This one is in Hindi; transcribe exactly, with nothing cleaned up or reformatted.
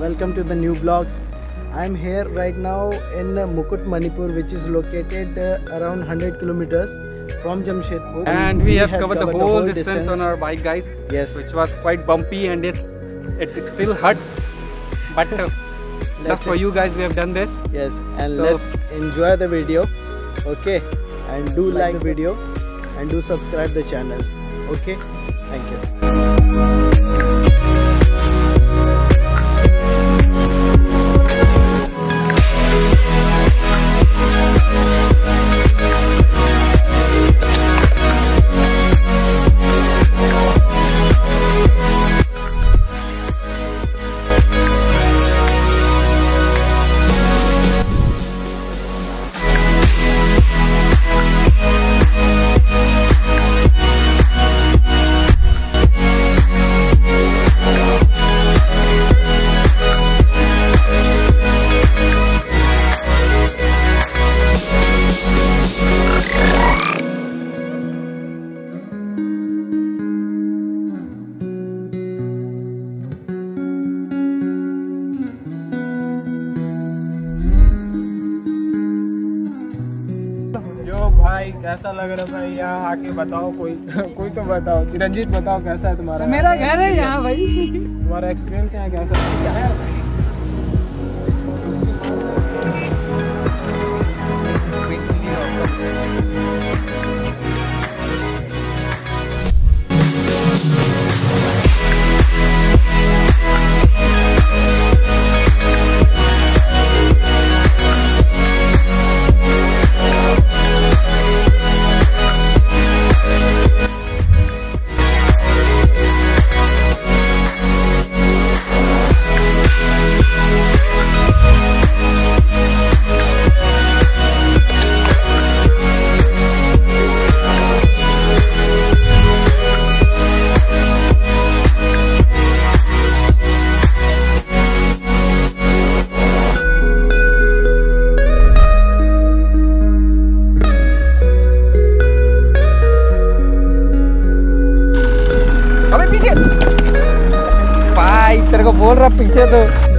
welcome to the new vlog. I am here right now in MUKUTMANIPUR, which is located uh, around one hundred kilometers from Jamshedpur. And we, we have, have covered, covered the, whole the whole distance, distance on our bike, guys. Yes. Which was quite bumpy and it's, it still hurts. But uh, just for you guys, we have done this. Yes. And so, let's enjoy the video. Okay. And do like, like the video and do subscribe the channel. Okay. Thank you. भाई कैसा लग रहा है भाई? यहाँ आके बताओ, कोई कोई तो बताओ। चिरंजीत बताओ कैसा है तुम्हारा? मेरा घर है यहाँ भाई। तुम्हारा एक्सपीरियंस यहाँ कैसा है? भाई तेरे को बोल रहा पीछे तो